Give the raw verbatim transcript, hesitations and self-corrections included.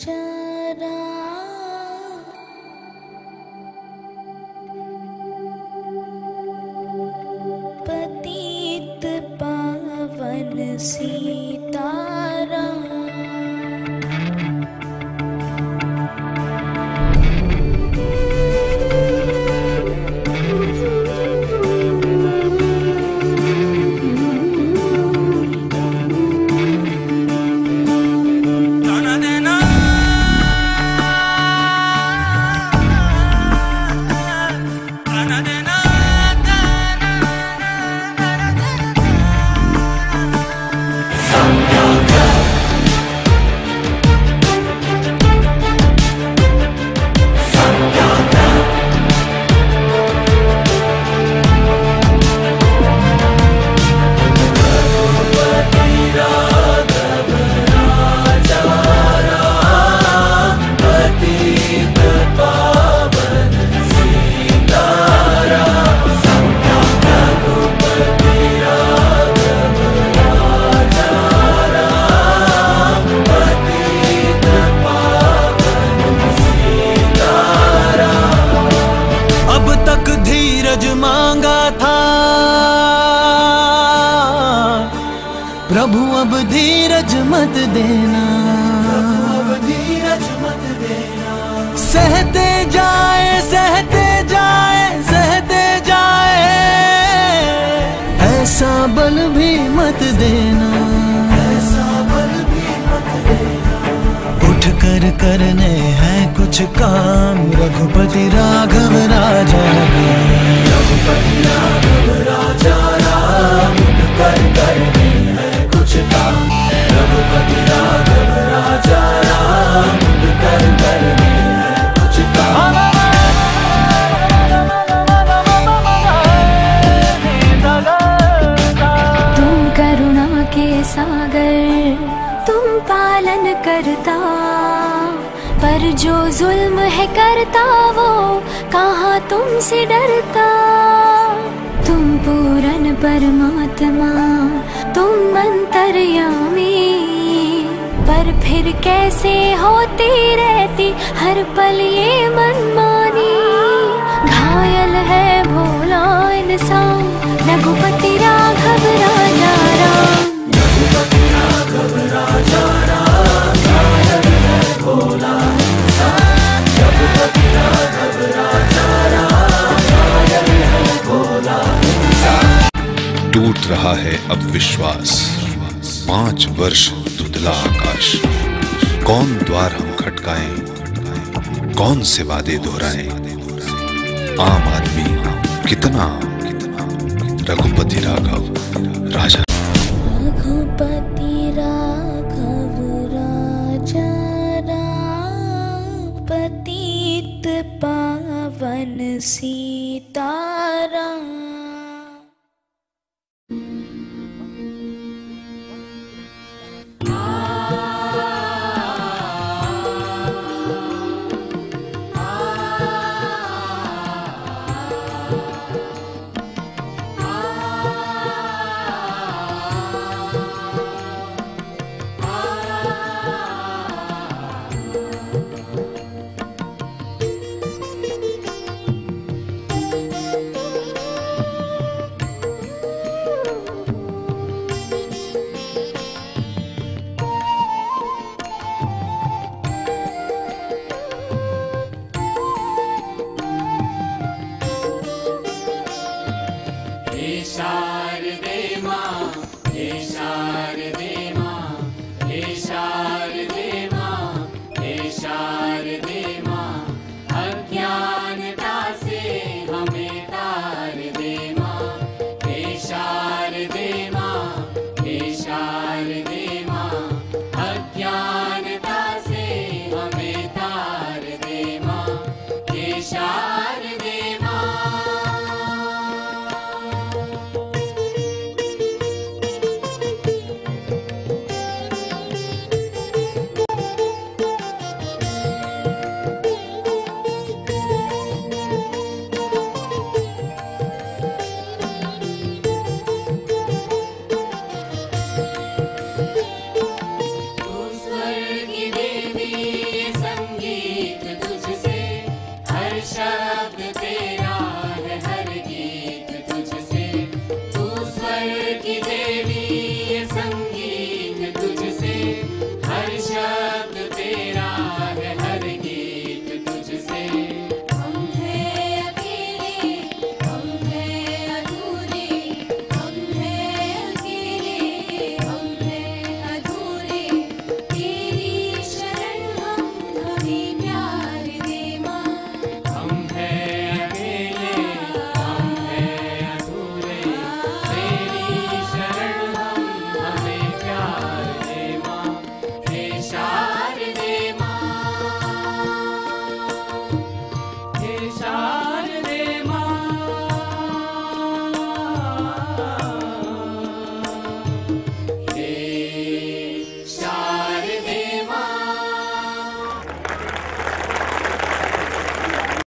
पतित पावन सीताराम। प्रभु अब धीरज मत देना, अब धीरज मत देना। सहते जाए सहते जाए सहते जाए, ऐसा बल भी मत देना, ऐसा बल भी मत देना। उठ कर करने हैं कुछ काम, रघुपति राघव राजा राम, रघुपति राघव राजा राम। उठ कर करने हैं कुछ काम, रघुपति राघव राजा राम। उठ कर करने हैं कुछ काम। तुम करुणा के सागर, तुम पालन करता, पर जो जुल्म है करता वो कहाँ तुमसे डरता। तुम पूरन परमात्मा, तुम अंतर्यामी, पर फिर कैसे होती रहती हर पल ये मनमानी। घायल है भोला इंसान, रघुपति राघव राजा राम, रघुपति राघव राजा राम। घायल है भोला इंसान, रघुपति राघव राजा राम। घायल है भोला इंसान। टूट रहा है अब विश्वास, पांच वर्ष धुंधला आकाश। कौन द्वार हम खटकाएं, कौन से वादे दोहराएं। आम आदमी कितना, रघुपति राघव राजा। रघुपति राघव राजा राम, पतित पावन सीताराम। शारदे मां, हे शारदे